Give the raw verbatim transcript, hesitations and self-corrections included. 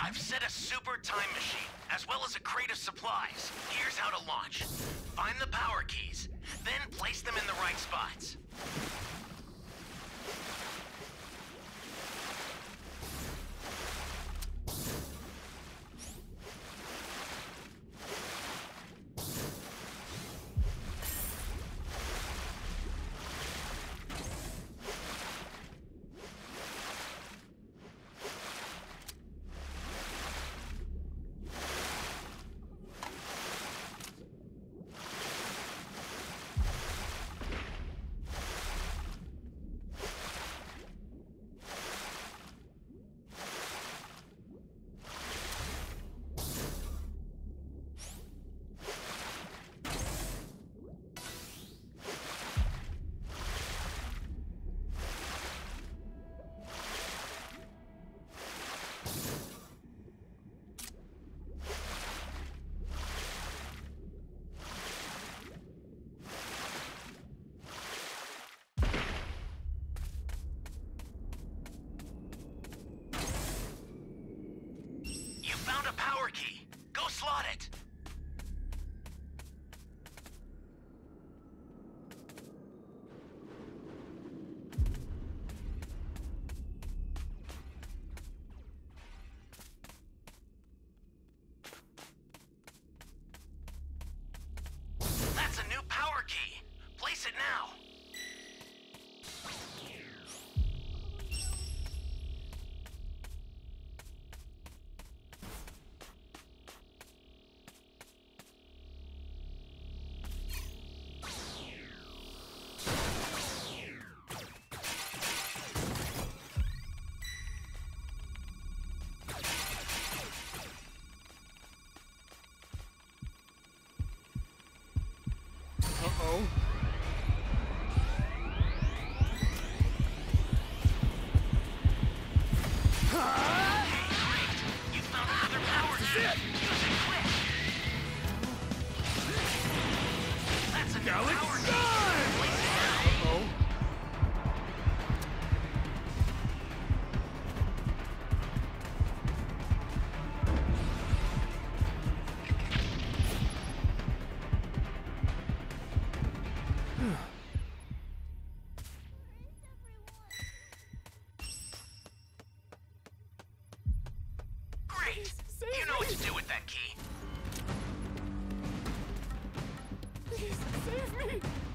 I've set a super time machine, as well as a crate of supplies. Here's how to launch. Find the power keys, then place them in the right spots. Found a power key. Go slot it. That's a new power key. Place it now. Uh-oh. You found another power key. Use it quick. That's a new Galaxy power key. Gun! Place it now. Uh-oh. Great. You know what to do with that key. Please, save me!